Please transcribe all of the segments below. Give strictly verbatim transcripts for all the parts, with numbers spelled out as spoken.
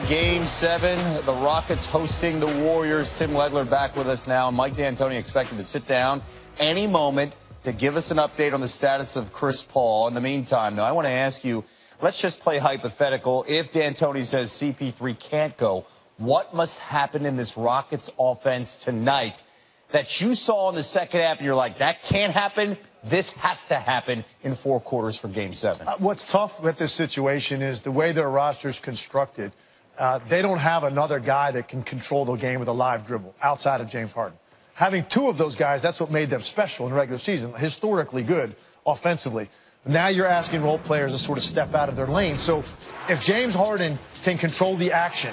Game seven, the Rockets hosting the Warriors. Tim Legler back with us now. Mike D'Antoni expected to sit down any moment to give us an update on the status of Chris Paul. In the meantime, though, I want to ask you, let's just play hypothetical. If D'Antoni says C P three can't go, what must happen in this Rockets offense tonight that you saw in the second half and you're like, that can't happen? This has to happen in four quarters for Game seven. Uh, what's tough with this situation is the way their roster is constructed. Uh, they don't have another guy that can control the game with a live dribble outside of James Harden. Having two of those guys, that's what made them special in the regular season, historically good offensively. Now you're asking role players to sort of step out of their lane. So if James Harden can control the action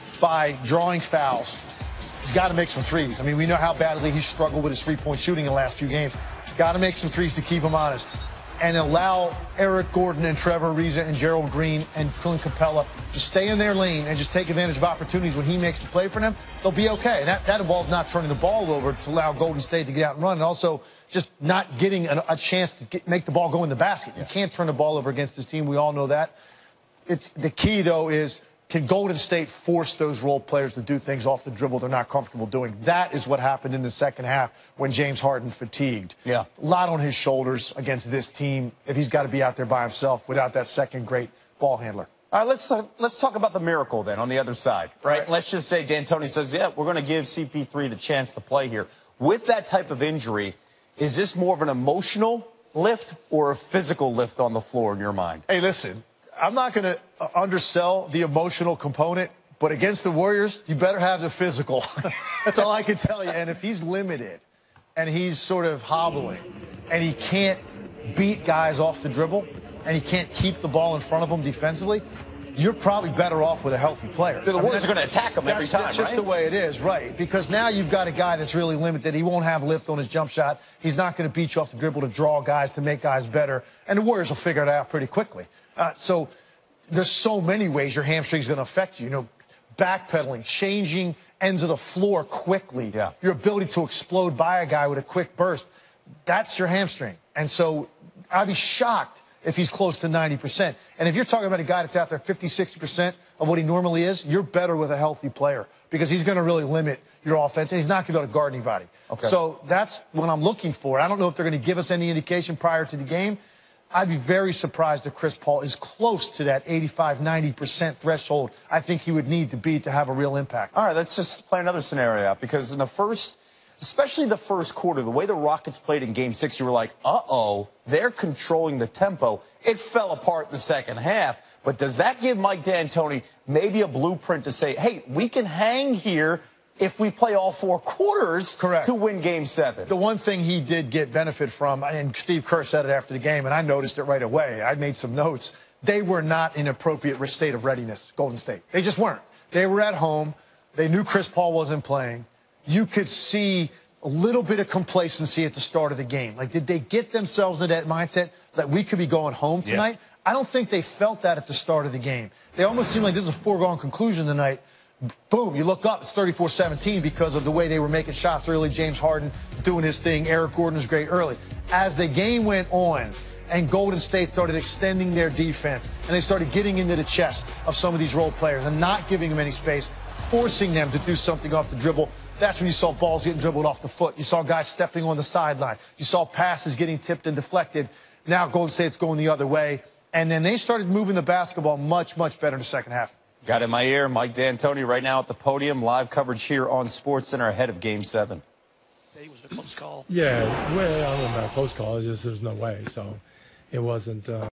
by drawing fouls, he's got to make some threes. I mean, we know how badly he struggled with his three-point shooting in the last few games. Got to make some threes to keep him honest and allow Eric Gordon and Trevor Ariza and Gerald Green and Clint Capella to stay in their lane and just take advantage of opportunities when he makes the play for them. They'll be okay. And that, that involves not turning the ball over to allow Golden State to get out and run, and also just not getting a, a chance to get, make the ball go in the basket. You can't turn the ball over against this team. We all know that. It's, the key, though, is can Golden State force those role players to do things off the dribble they're not comfortable doing? That is what happened in the second half when James Harden fatigued. Yeah. A lot on his shoulders against this team if he's got to be out there by himself without that second great ball handler. All right, let's, uh, let's talk about the miracle then on the other side, right? right. Let's just say D'Antoni says, yeah, we're going to give C P three the chance to play here. With that type of injury, is this more of an emotional lift or a physical lift on the floor in your mind? Hey, listen. I'm not going to undersell the emotional component, but against the Warriors, you better have the physical. That's all I can tell you. And if he's limited and he's sort of hobbling and he can't beat guys off the dribble and he can't keep the ball in front of him defensively, you're probably better off with a healthy player. The Warriors are going to attack him every time, That's just right? the way it is, right? Because now you've got a guy that's really limited. He won't have lift on his jump shot. He's not going to beat you off the dribble to draw guys, to make guys better. And the Warriors will figure it out pretty quickly. Uh, so there's so many ways your hamstring's going to affect you. You know, backpedaling, changing ends of the floor quickly. Yeah. Your ability to explode by a guy with a quick burst, that's your hamstring. And so I'd be shocked if he's close to ninety percent. And if you're talking about a guy that's out there fifty, sixty percent of what he normally is, you're better with a healthy player because he's going to really limit your offense, and he's not going to be able to guard anybody. Okay. So that's what I'm looking for. I don't know if they're going to give us any indication prior to the game. I'd be very surprised if Chris Paul is close to that eighty-five, ninety percent threshold I think he would need to be to have a real impact. All right, let's just play another scenario out, because in the first, especially the first quarter, the way the Rockets played in Game six, you were like, uh-oh, they're controlling the tempo. It fell apart in the second half. But does that give Mike D'Antoni maybe a blueprint to say, hey, we can hang here if we play all four quarters Correct. to win Game seven? The one thing he did get benefit from, and Steve Kerr said it after the game, and I noticed it right away. I made some notes. They were not in appropriate state of readiness, Golden State. They just weren't. They were at home. They knew Chris Paul wasn't playing. You could see a little bit of complacency at the start of the game. Like, did they get themselves in that mindset that we could be going home tonight? Yeah. I don't think they felt that at the start of the game. They almost seemed like this is a foregone conclusion tonight. Boom, you look up, it's thirty-four seventeen because of the way they were making shots early. James Harden doing his thing. Eric Gordon was great early. As the game went on and Golden State started extending their defense and they started getting into the chest of some of these role players and not giving them any space, forcing them to do something off the dribble, that's when you saw balls getting dribbled off the foot. You saw guys stepping on the sideline. You saw passes getting tipped and deflected. Now Golden State's going the other way. And then they started moving the basketball much, much better in the second half. Got in my ear, Mike D'Antoni right now at the podium. Live coverage here on SportsCenter ahead of Game seven. It was a close call. Yeah, well, I don't know about close call. It's just there's no way. So it wasn't. Uh